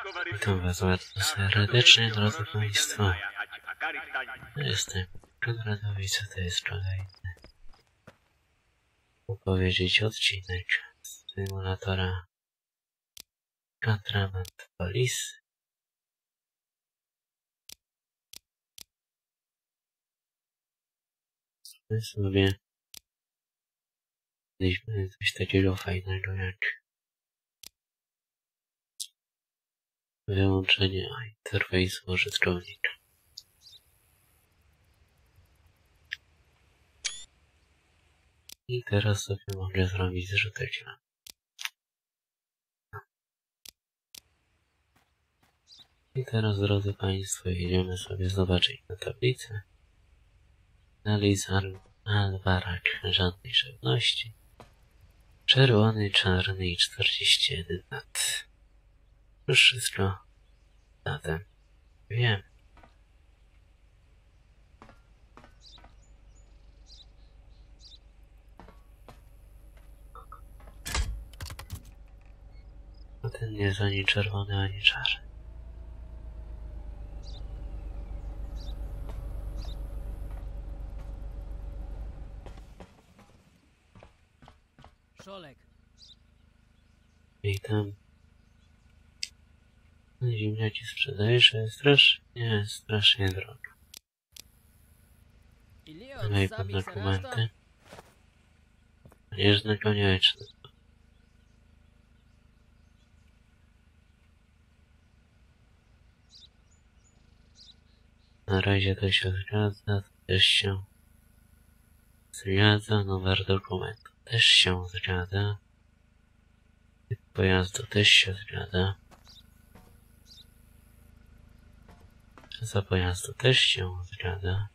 Witam was bardzo serdecznie, drodzy Państwo. Jestem Konradowice, to jest kolejny opowiedzieć odcinek z symulatora Contraband Police. My sobie mieliśmy coś takiego fajnego jak wyłączenie interfejsu użytkownika. I teraz sobie mogę zrobić zrzutek. I teraz, drodzy Państwo, jedziemy sobie zobaczyć na tablicę. Analiza alwarak żadnej żywności. Czerwony, czarny i 41 lat. Już wszystko zatem wiem. A ten nie jest ani czerwony, ani czarny. Szolek. I tam ziemniaki sprzedajesz, ale strasznie drogo. Daj pan dokumenty. Jeżdżę konieczny. Na razie to się zgadza, to też się zgadza, numer dokumentu też się zgadza, typ pojazdu też się zgadza, za pojazdu też się zgadza.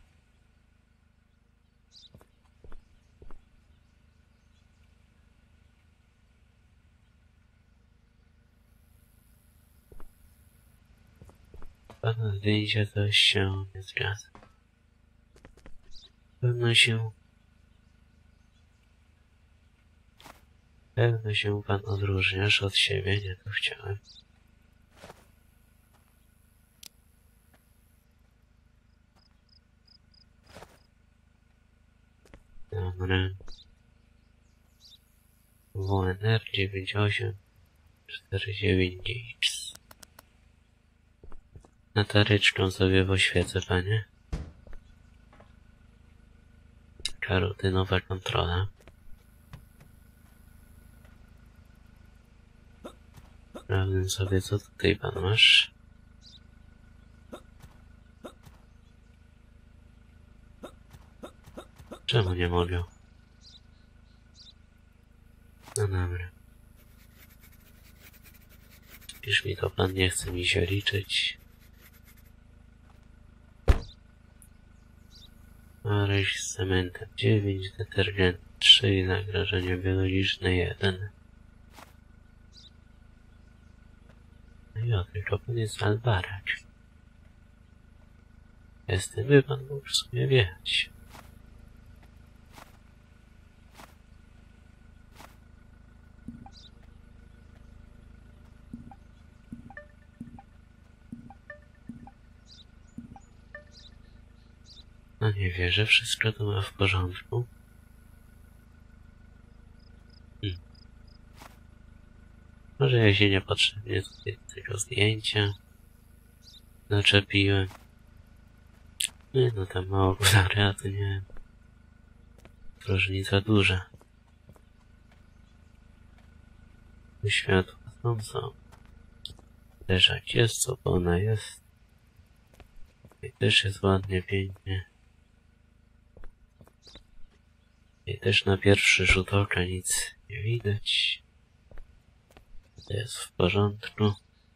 Pana zdjęcia coś się nie zgadza. Pewno się pan odróżniasz od siebie, nie to chciałem. Dobra. WNR 9849X. Notaryczką sobie poświecę, panie. Karotynowa kontrola. Sprawdzę sobie, co tutaj pan masz. Czemu nie mogę? No dobra. Już mi to pan nie chce mi się liczyć. Maryś z cementem 9, detergent 3, nagrożenie biologiczne 1. No tylko pan jest albarak. Jestem, by pan mógł w sumie wjechać. No nie wierzę, wszystko to ma w porządku. Może ja się niepotrzebnie tutaj tego zdjęcia zaczepiłem. Nie no, tam mało okulary, to nie. Różnica duża. Światła są. Leżak jest, co ona jest. I też jest ładnie, pięknie. I też na pierwszy rzut oka nic nie widać. To jest w porządku.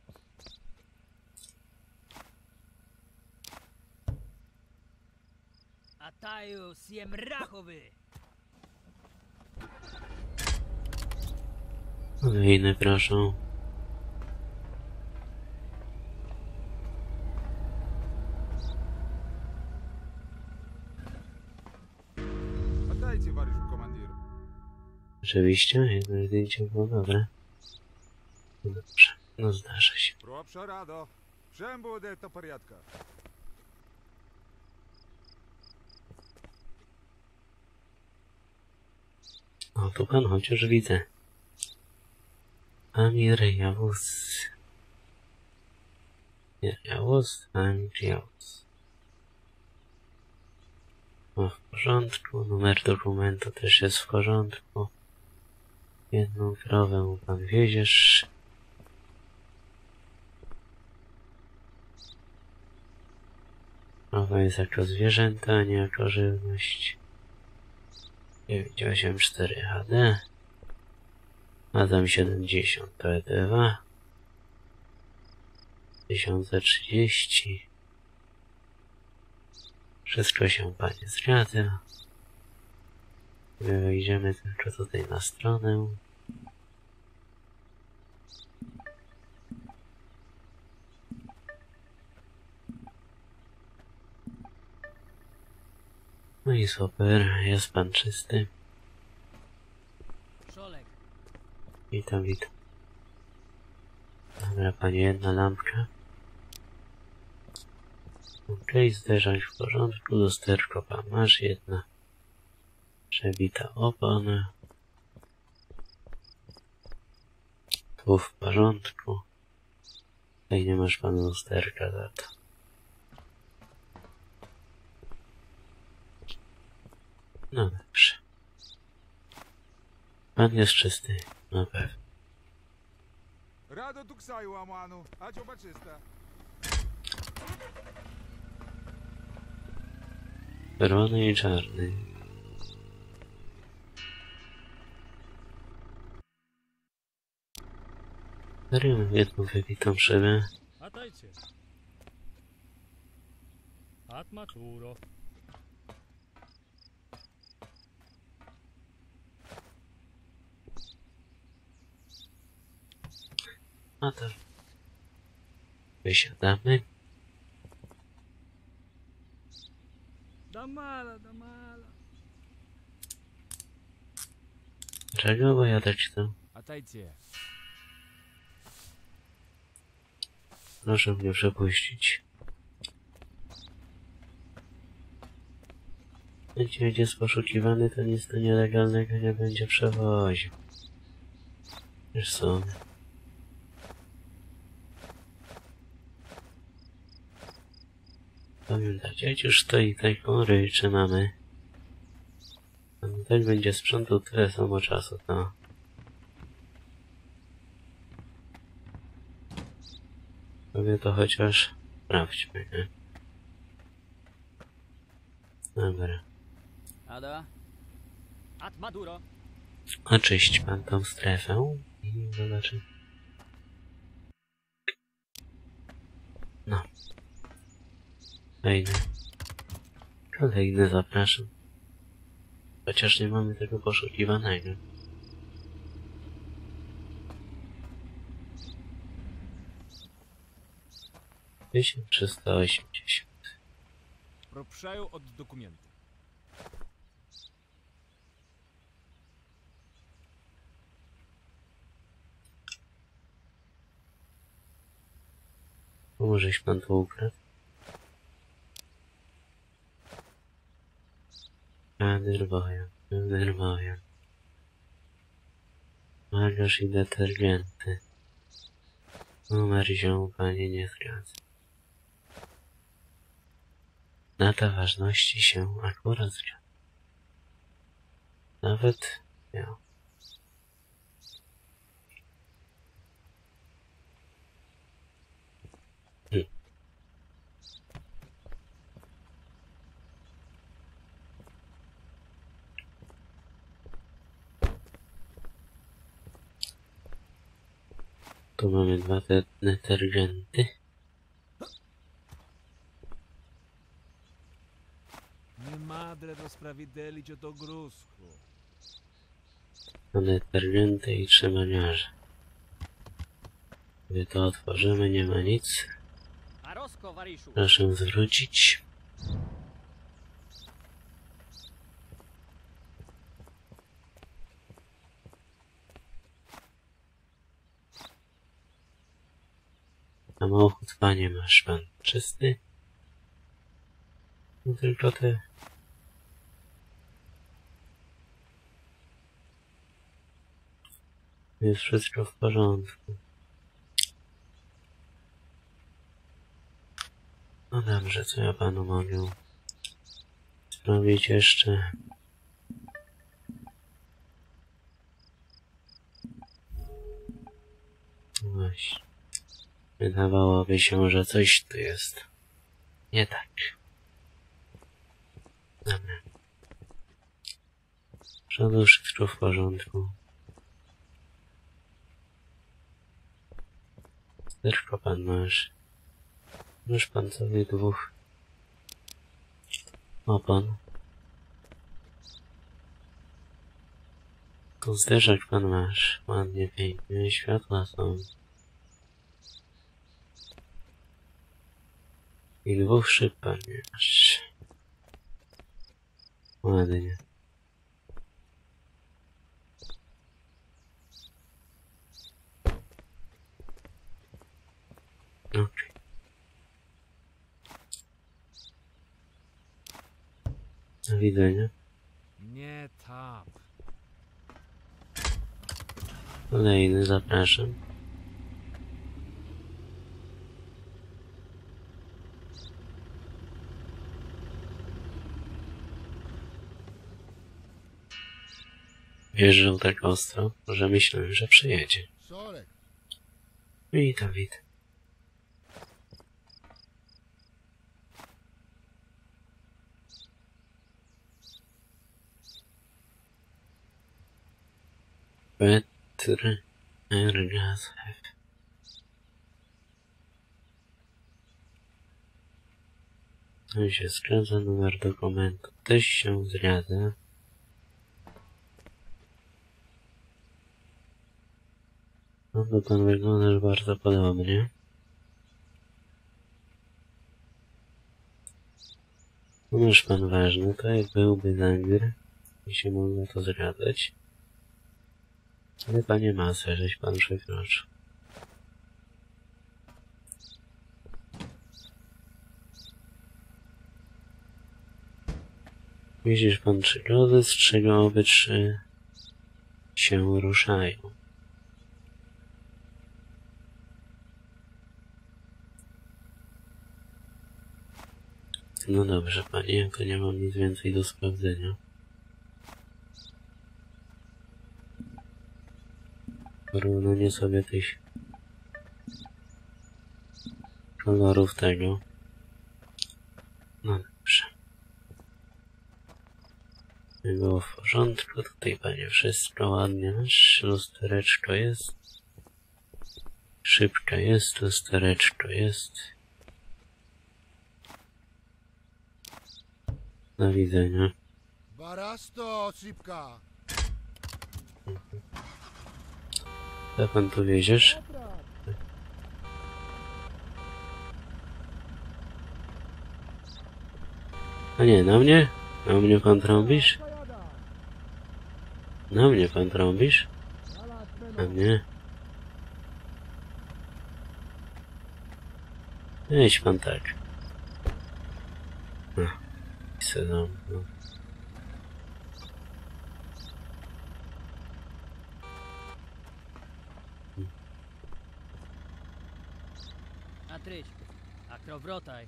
Ataju siemrachowy. Kolejny, proszę. Oddajcie, Waryszu komandiru. Rzeczywiście, jedno zdjęcie było dobre. No dobrze. No zdarza się. Робша радо. Всем буде до порядка. O, tu pan chociaż widzę. Amir Jawuz. Nie, Jawuz, Amir Jawuz. O, w porządku. Numer dokumentu też jest w porządku. Jedną krowę mu pan wieziesz. Krowa jest jako zwierzęta, a nie jako żywność. 984 HD. Adam 70 PD2. 1030. Wszystko się panie zgadza. My wejdziemy tylko tutaj na stronę. No i super, jest pan czysty. Szolek. Witam, witam. Dobra, panie, jedna lampka. Okej, zderzak w porządku, lusterko pan masz, jedna przebita opona. Tu w porządku. Tutaj nie masz pan lusterka za to. No dobrze. Pan jest czysty, na pewno. Радо туксаю аману. А чоба чиста. Czerwony i czarny. Serio mam jedną wybitą szybę. Atajcie. Atmaturo. No to wysiadamy. Damala, damala. Czego? Bo ja tak chcę. Atajcie. Proszę mnie przepuścić. Jeśli jest poszukiwany, to nic tu nielegalnego nie będzie przewoził. Wiesz co? Pamiętajcie, jak już stoi taką ryczy mamy. Tak będzie sprzętu tyle samo czasu, to... Sobie to chociaż sprawdźmy, nie? Dobra. Ada. Atmaduro. Oczyść pan tą strefę i zobaczy. No. Kolejny. Kolejny zapraszam. Chociaż nie mamy tego poszukiwanego. 1380. Пропшаю от документы. Możeś pan to ukradł? Nerwojan. Margasz i detergenty. Numer ziom panie nie zgadza. Data ważności się akurat zgadza. Nawet miał. Tu mamy dwa detergenty. Nie madre rozprawidelć o to gruzku. Detergenty i trzymaniarze. Gdy to otworzymy, nie ma nic. Arosko, Wariszu. Proszę zwrócić. Samochód, panie, masz pan czysty? No tylko te... Jest wszystko w porządku. No dobrze, co ja panu mogę zrobić jeszcze? Właśnie. Wydawałoby się, że coś tu jest nie tak. Dobra. Przodu wszystko w porządku. Tylko pan masz. Masz pan sobie dwóch opon. Tu zderzak pan masz. Ładnie, pięknie. Światła są. I dwóch szyb pan nie masz. Ładnie. Okej. Do widzenia. Nie tam. Kolejny, zapraszam. Wjeżdżał tak ostro, że myślałem, że przyjedzie. Sorek. Witam, witam. Petr Ergazew. To się zgadza, numer dokumentu też się zgadza. No to pan wyglądasz bardzo podobnie. Numerz pan ważny, to jak byłby Węgier i się mogło to zgadzać. Ale panie masę, żeś pan przekroczył. Widzisz pan 3 grozy, z czego oby 3 się ruszają. No dobrze, panie, jako nie mam nic więcej do sprawdzenia. Porównanie sobie tych kolorów tego. No dobrze. Było w porządku, tutaj panie wszystko ładnie masz, lustereczko jest. Szybka jest, lustereczko jest. Do widzenia. Barasto, szybka. Co pan tu wieziesz? A nie, na mnie? Na mnie pan trąbisz? Na mnie pan trąbisz? A mnie? Weź pan tak. No. I sezon, no. Atryć. Akrowrotaj.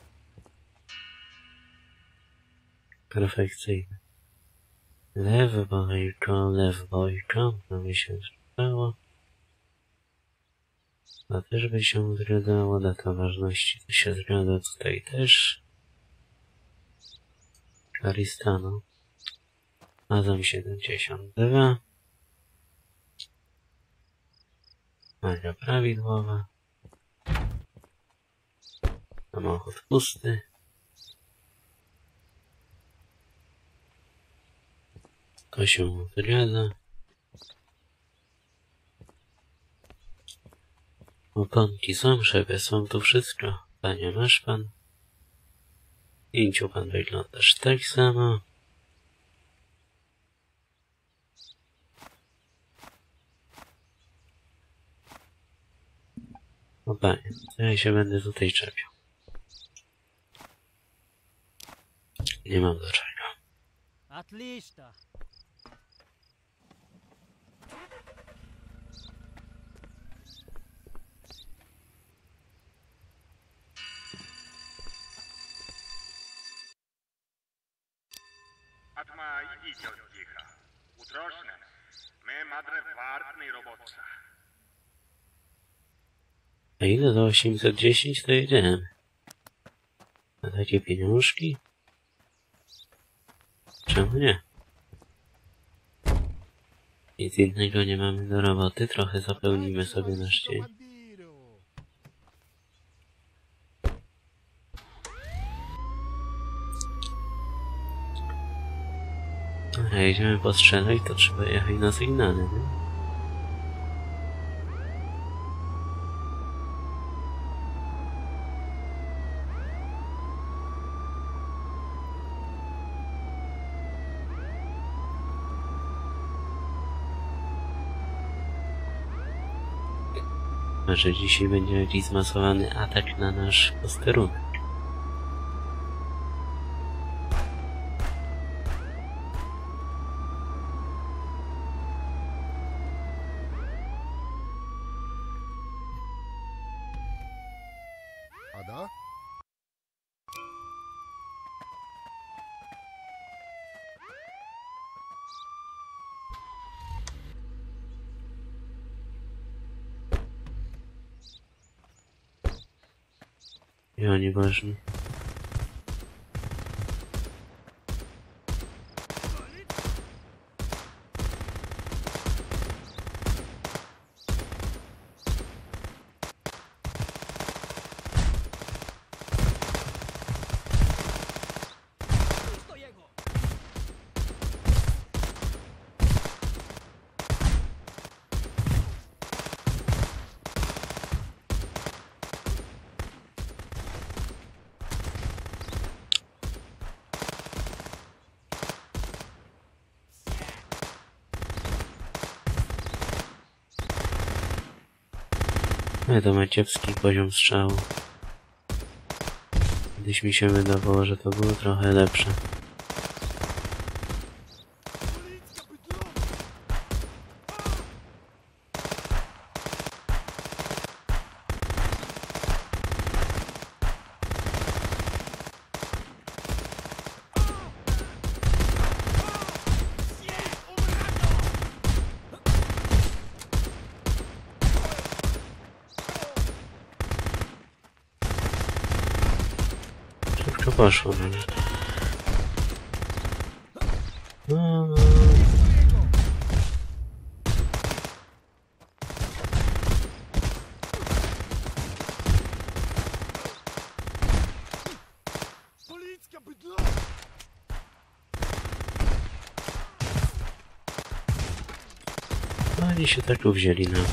Perfekcyjne. Lew bojko, to by się zgadzało. To też by się zgadzało, data ważności to się zgadza tutaj też. Karistano. Azam 72. Magia prawidłowa. Samochód pusty. To się zgadza. Oponki są, szyby są, tu wszystko. Panie, masz pan? Inciu pan wyglądasz tak samo. No panie, to ja się będę tutaj czepiał. Nie mam do czego. Отлично. Atma idźcie od cicha. Utroszne. My madre wartnej robotca. A ile do 810 to jedziemy? Na takie pieniążki? Czemu nie? Nic innego nie mamy do roboty, trochę zapełnimy sobie nasz dzień. A jedziemy postrzelać, to trzeba jechać na sygnale, nie? Że dzisiaj będzie jakiś zmasowany atak na nasz posterunek. Ada? I oni ważni. Ale to ma kiepski poziom strzału. Kiedyś mi się wydawało, że to było trochę lepsze. Szybko poszło, no nie? No. Oni się tak uwzięli na mnie.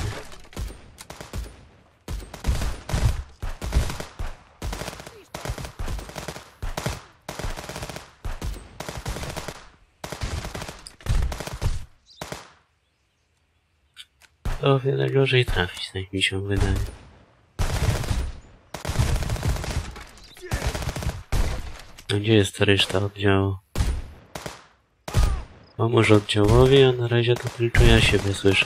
To o wiele gorzej trafić, tak mi się wydaje. A gdzie jest ta reszta oddziału? Pomóż oddziałowi, a na razie to tylko ja siebie słyszę.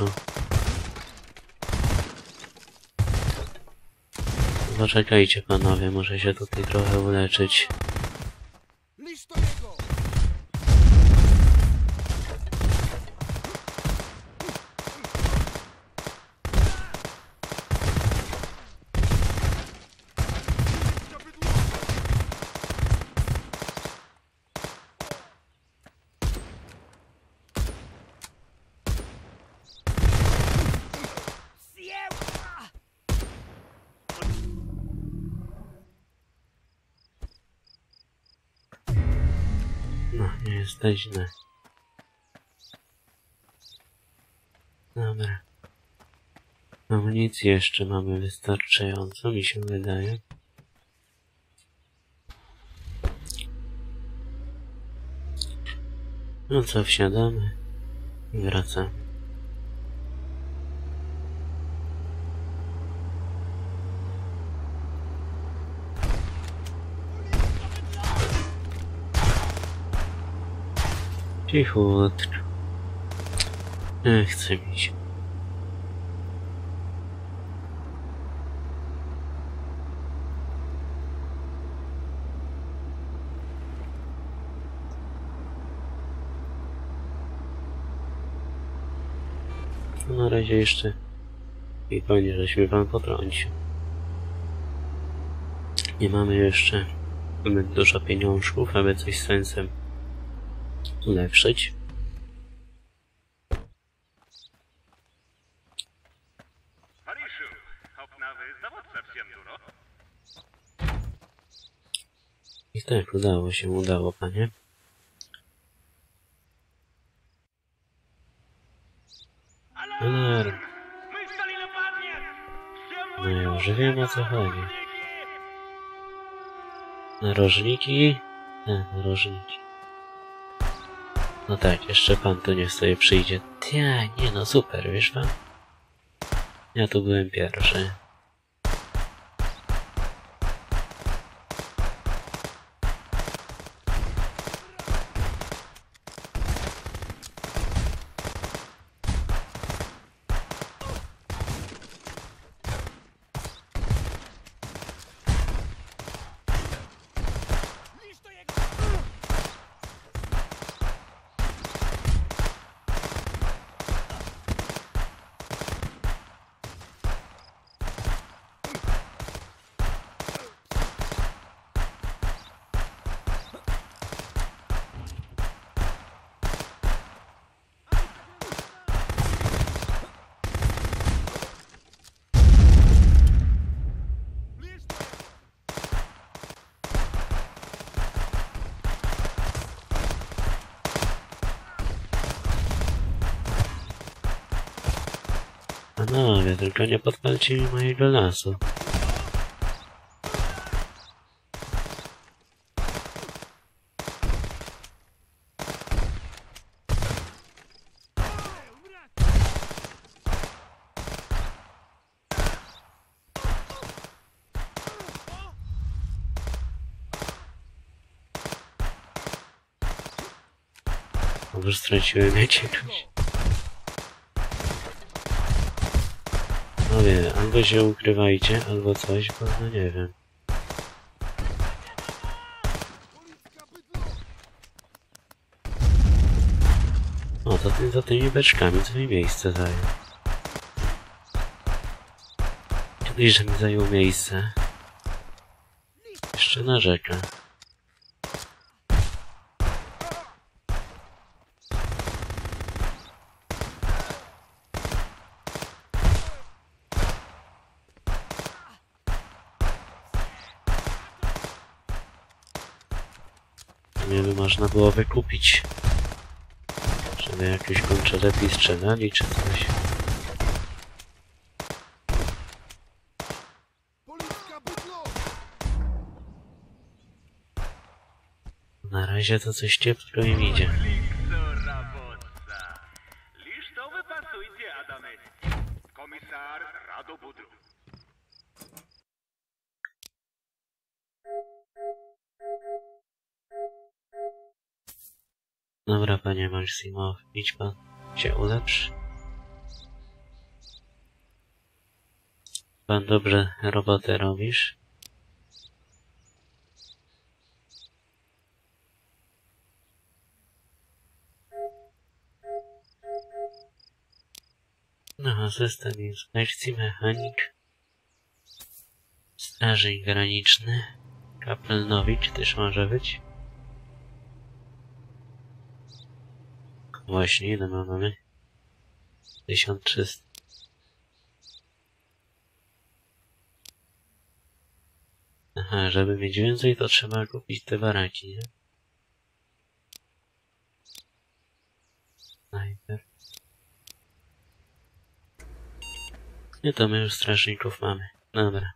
Zaczekajcie panowie, muszę się tutaj trochę uleczyć. No, nie jest to źle. Dobra. Amunicji jeszcze mamy wystarczająco, mi się wydaje. No co, wsiadamy i wracamy. Cichutko. Nie chce mi się. No na razie jeszcze i panie, żeśmy wam potrącił. Nie mamy jeszcze zbyt dużo pieniążków, aby coś z sensem ulepszyć. Pariszu, hopnawy dowódca всем duro. I tak udało, panie. Alarm! Мы стали нападнее! Всем No ja już wiem, o co chodzi. Narożniki? Narożniki. No tak, jeszcze pan tu niech sobie przyjdzie. Nie no, super, wiesz pan? Ja tu byłem pierwszy. Panowie, tylko nie podpalcie mi mojego lasu. Może straciłem jakiegoś. No wie, albo się ukrywajcie, albo coś, bo no nie wiem. O, to ty za tymi beczkami sobie miejsce zajął. Kiedyś, że mi zajął miejsce. Jeszcze narzeka. Nie by można było wykupić, żeby jakieś kończe lepiej strzelali czy coś. Na razie to coś kiepsko im idzie. Лишь что вы пасуете, Адаме. Комиссар Радо Будру. Dobra, panie Maksimow, idź pan się ulepsz. Pan dobrze robotę robisz. No, system inspekcji, mechanik, strażnik graniczny, kapelnowicz też może być. Właśnie, ile mamy? 1300. Aha, żeby mieć więcej, to trzeba kupić te baraki, nie? Najpierw. Nie, to my już strażników mamy. Dobra.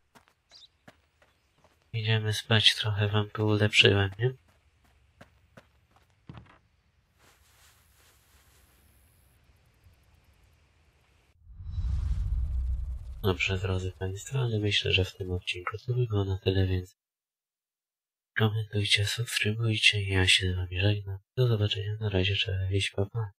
Idziemy spać, trochę wam tu ulepszyłem, nie? Dobrze, drodzy Państwo, ale myślę, że w tym odcinku to by było na tyle, więc Komentujcie, subskrybujcie, ja się z wami żegnam. Do zobaczenia, na razie, cześć, pa pa.